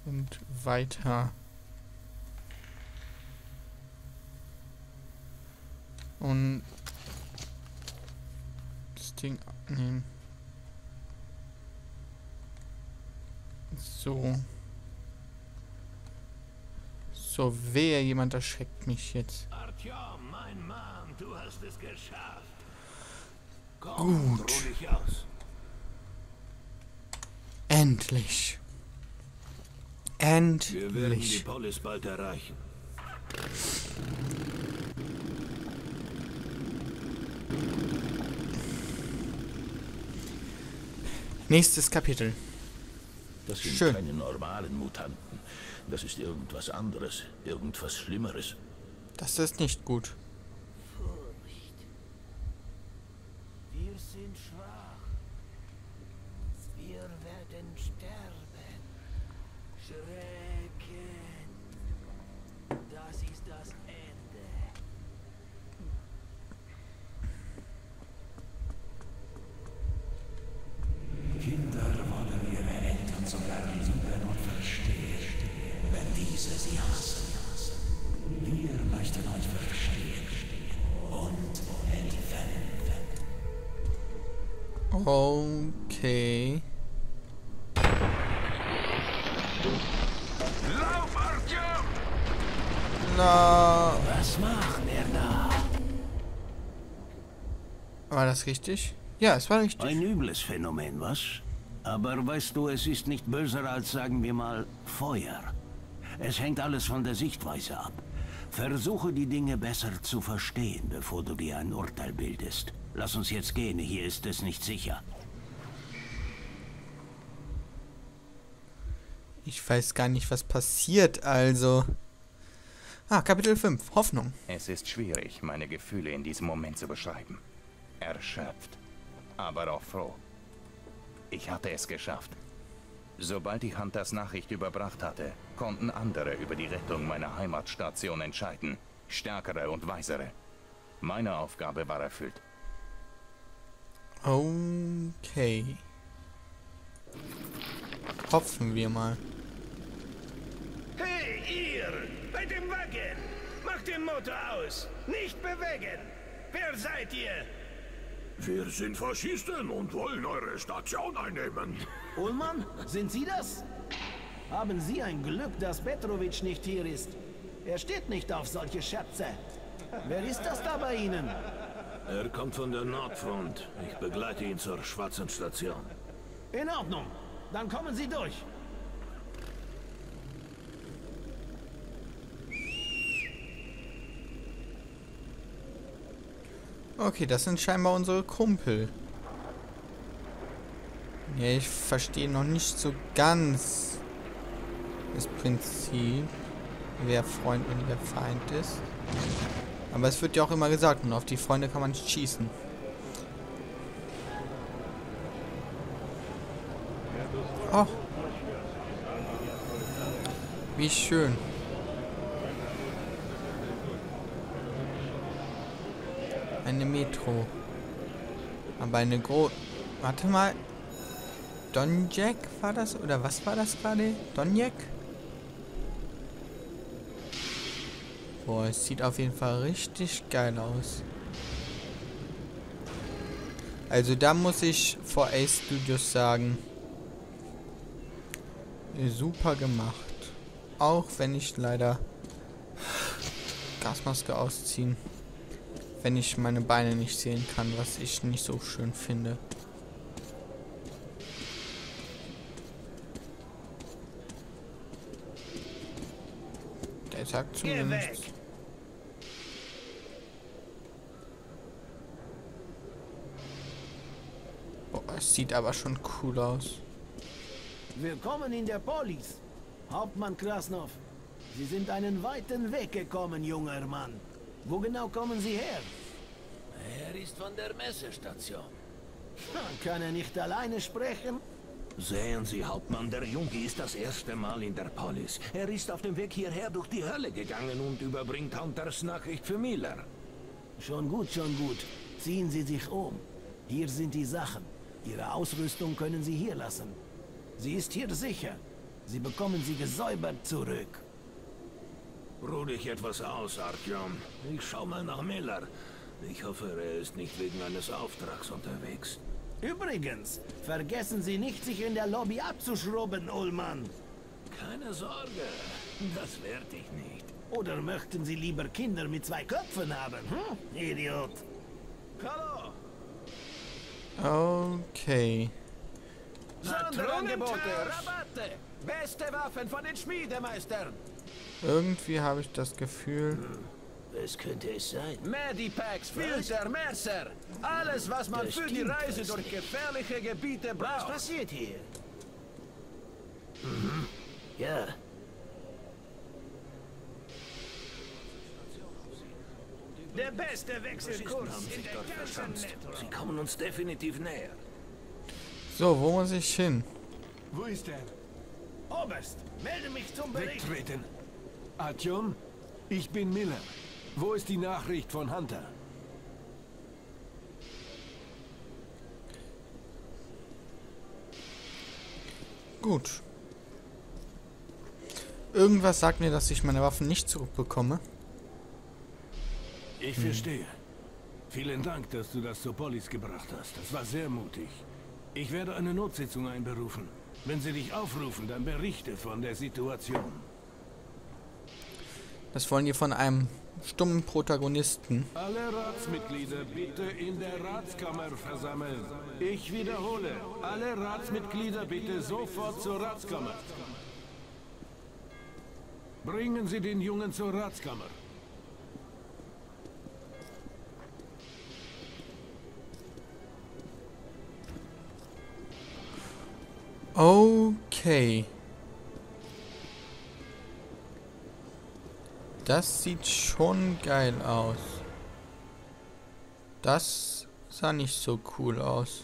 Und weiter. Und das Ding abnehmen. So. So, wehe, jemand erschreckt mich jetzt. Artyom, mein Mann, du hast es geschafft. Komm, Gut. ruh dich aus. Endlich. Wir werden die Endlich. Polis bald erreichen. Nächstes Kapitel. Das sind Schön. keine normalen Mutanten. Das ist irgendwas anderes, irgendwas Schlimmeres. Das ist nicht gut. Furcht. Wir sind schwach. Wir werden sterben. Schrecken. Das ist das Ende. Kinder wollen ihre Eltern sogar lieben und verstehen, wenn diese sie hassen. Wir möchten euch verstehen und helfen. Okay. Lauf, Artyom! Na, Was macht er da? war das richtig? Ja, es war richtig. Ein übles Phänomen, was? Aber weißt du, es ist nicht böser als, sagen wir mal, Feuer. Es hängt alles von der Sichtweise ab. Versuche die Dinge besser zu verstehen, bevor du dir ein Urteil bildest. Lass uns jetzt gehen, hier ist es nicht sicher. Ich weiß gar nicht, was passiert, also. Kapitel 5. Hoffnung. Es ist schwierig, meine Gefühle in diesem Moment zu beschreiben. Erschöpft, aber auch froh. Ich hatte es geschafft. Sobald die Hunters Nachricht überbracht hatte, konnten andere über die Rettung meiner Heimatstation entscheiden. Stärkere und weisere. Meine Aufgabe war erfüllt. Okay. Hoffen wir mal. Hey, ihr! Bei dem Wagen! Macht den Motor aus! Nicht bewegen! Wer seid ihr? Wir sind Faschisten und wollen eure Station einnehmen. Ullmann, sind Sie das? Haben Sie ein Glück, dass Petrovic nicht hier ist. Er steht nicht auf solche Schätze. Wer ist das da bei Ihnen? Er kommt von der Nordfront. Ich begleite ihn zur schwarzen Station. In Ordnung. Dann kommen Sie durch. Okay, das sind scheinbar unsere Kumpel. Ja, ich verstehe noch nicht so ganz das Prinzip, wer Freund und wer Feind ist. Aber es wird ja auch immer gesagt, und auf die Freunde kann man nicht schießen. Oh. Wie schön. Eine Metro. Aber eine Warte mal. Donjek war das? Oder was war das gerade? Donjek? Boah, es sieht auf jeden Fall richtig geil aus. Also da muss ich vor Ace Studios sagen, super gemacht. Auch wenn ich leider Gasmaske ausziehen, wenn ich meine Beine nicht sehen kann, was ich nicht so schön finde. Der sagt zumindest. Boah, es sieht aber schon cool aus. Willkommen in der Polis. Hauptmann Krasnov. Sie sind einen weiten Weg gekommen, junger Mann. Wo genau kommen Sie her? Er ist von der Messestation. Kann er nicht alleine sprechen? Sehen Sie, Hauptmann, der Junge ist das erste Mal in der Polis. Er ist auf dem Weg hierher durch die Hölle gegangen und überbringt Hunters Nachricht für Miller. Schon gut, schon gut. Ziehen Sie sich um. Hier sind die Sachen. Ihre Ausrüstung können Sie hier lassen. Sie ist hier sicher. Sie bekommen sie gesäubert zurück. Ruh dich etwas aus, Artyom. Ich schau mal nach Miller. Ich hoffe, er ist nicht wegen eines Auftrags unterwegs. Übrigens, vergessen Sie nicht, sich in der Lobby abzuschrubben, Ullmann. Keine Sorge, das werde ich nicht. Oder möchten Sie lieber Kinder mit 2 Köpfen haben, Idiot? Hallo! Okay. Sonderangebote, Rabatte, beste Waffen von den Schmiedemeistern. Irgendwie habe ich das Gefühl... Was könnte es sein? Medipacks, Filter, Messer. Alles, was man für die Reise durch gefährliche Gebiete Was braucht. passiert hier? Ja. Der beste Wechselkurs haben in sich der dort ganzen verschanzt. Metro. Sie kommen uns definitiv näher. So, wo muss ich hin? Wo ist er? Oberst, melde mich zum Bericht. Wegtreten. Artyom, ich bin Miller. Wo ist die Nachricht von Hunter? Gut. Irgendwas sagt mir, dass ich meine Waffen nicht zurückbekomme. Ich verstehe. Vielen Dank, dass du das zur Polis gebracht hast. Das war sehr mutig. Ich werde eine Notsitzung einberufen. Wenn sie dich aufrufen, dann berichte von der Situation. Das wollen die von einem stummen Protagonisten. Alle Ratsmitglieder bitte in der Ratskammer versammeln. Ich wiederhole, alle Ratsmitglieder bitte sofort zur Ratskammer. Bringen Sie den Jungen zur Ratskammer. Okay. Das sieht schon geil aus. Das sah nicht so cool aus.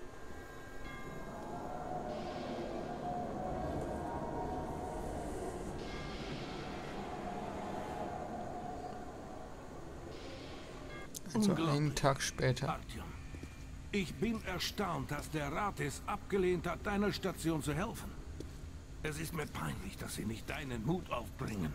Also einen Tag später. Artyom, ich bin erstaunt, dass der Rat es abgelehnt hat, deiner Station zu helfen. Es ist mir peinlich, dass sie nicht deinen Mut aufbringen.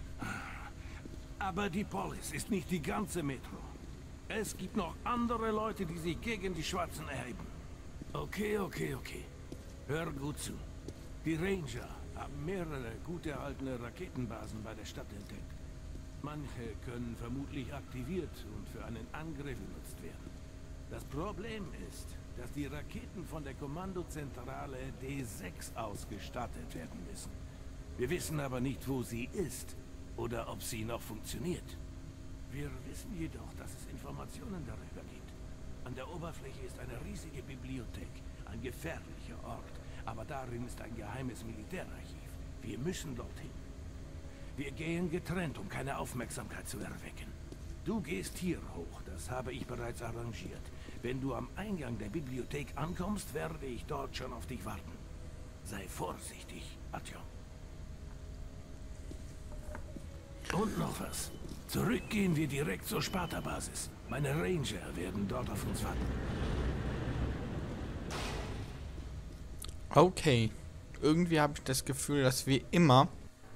Aber die Polis ist nicht die ganze Metro. Es gibt noch andere Leute, die sich gegen die Schwarzen erheben. Okay. Hör gut zu. Die Ranger haben mehrere gut erhaltene Raketenbasen bei der Stadt entdeckt. Manche können vermutlich aktiviert und für einen Angriff genutzt werden. Das Problem ist, dass die Raketen von der Kommandozentrale D6 ausgestattet werden müssen. Wir wissen aber nicht, wo sie ist oder ob sie noch funktioniert. Wir wissen jedoch, dass es Informationen darüber gibt. An der Oberfläche ist eine riesige Bibliothek, ein gefährlicher Ort, aber darin ist ein geheimes Militärarchiv. Wir müssen dorthin. Wir gehen getrennt, um keine Aufmerksamkeit zu erwecken. Du gehst hier hoch, das habe ich bereits arrangiert. Wenn du am Eingang der Bibliothek ankommst, werde ich dort schon auf dich warten. Sei vorsichtig, Artyom. Und noch was. Zurück gehen wir direkt zur Sparta-Basis. Meine Ranger werden dort auf uns warten. Okay. Irgendwie habe ich das Gefühl, dass wir immer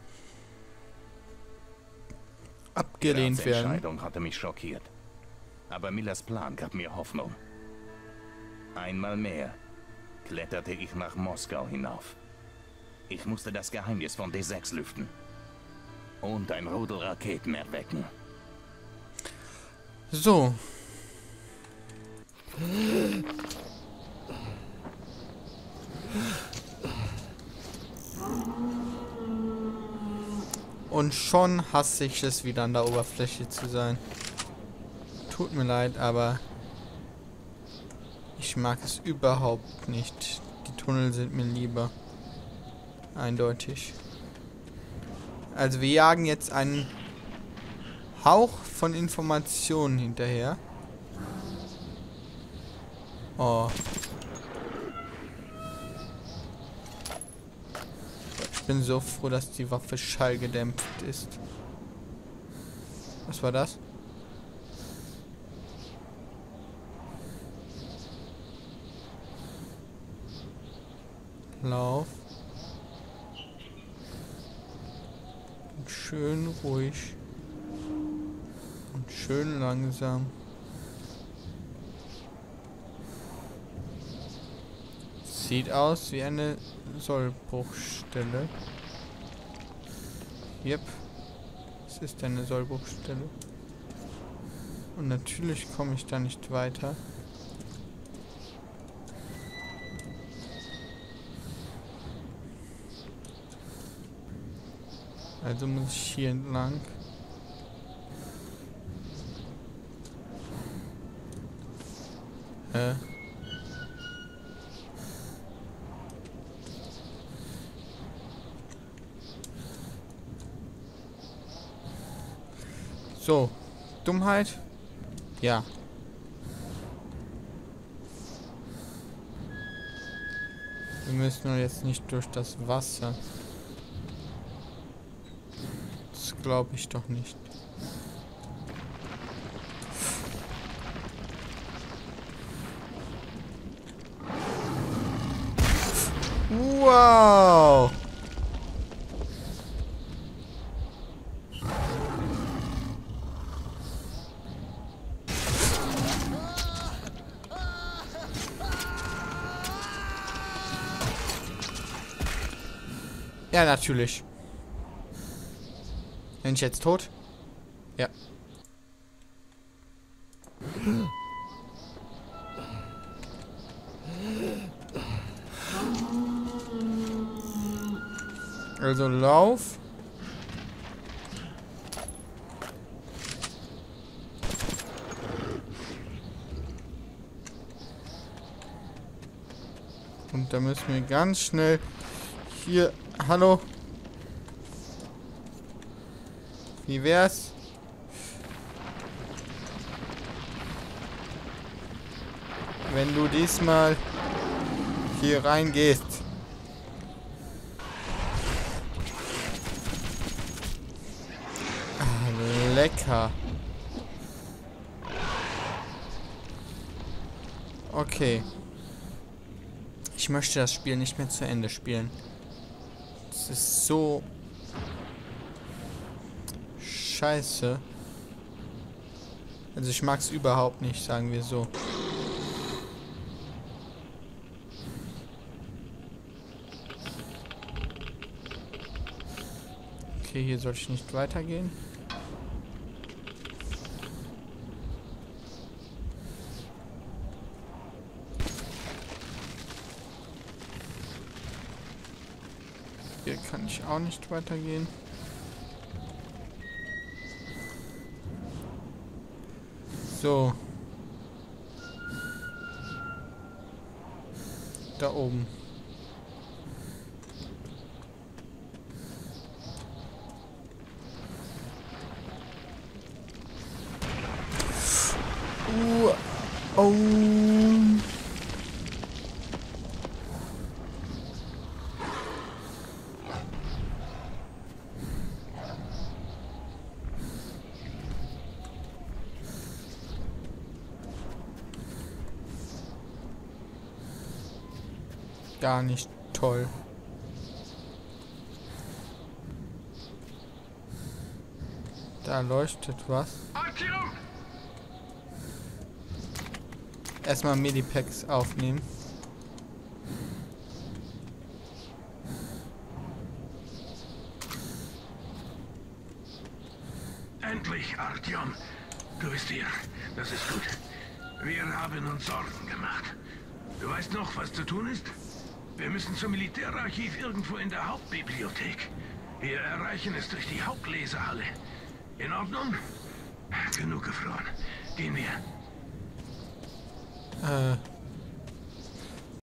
abgelehnt Die werden. Entscheidung hatte mich schockiert. Aber Millers Plan gab mir Hoffnung. Einmal mehr kletterte ich nach Moskau hinauf. Ich musste das Geheimnis von D6 lüften. Und ein Rudel Raketen erwecken. So. Und schon hasse ich es, wieder an der Oberfläche zu sein. Tut mir leid, aber ich mag es überhaupt nicht. Die Tunnel sind mir lieber. Eindeutig. Also wir jagen jetzt einen Hauch von Informationen hinterher. Oh. Ich bin so froh, dass die Waffe schallgedämpft ist. Was war das? Lauf. schön ruhig und schön langsam. Sieht aus wie eine Sollbruchstelle. Yep. Es ist eine Sollbruchstelle. Und natürlich komme ich da nicht weiter. Also muss ich hier entlang. So. Dummheit? Ja. Wir müssen nur jetzt nicht durch das Wasser. Das glaube ich doch nicht. Wow! Ja, natürlich. Bin ich jetzt tot? Ja. Also lauf. Und da müssen wir ganz schnell hier... Hallo? Wie wär's? Wenn du diesmal hier reingehst. Ah, lecker. Okay. Ich möchte das Spiel nicht mehr zu Ende spielen. Es ist so scheiße. Also ich mag es überhaupt nicht, sagen wir so. Okay, hier soll ich nicht weitergehen. Hier kann ich auch nicht weitergehen. So. Da oben. Oh. Gar nicht toll. Da leuchtet was. Erstmal Medipacks aufnehmen. Endlich, Artyom. Du bist hier. Das ist gut. Wir haben uns Sorgen gemacht. Du weißt noch, was zu tun ist? Wir müssen zum Militärarchiv irgendwo in der Hauptbibliothek. Wir erreichen es durch die Hauptlesehalle. In Ordnung? Genug gefroren. Gehen wir.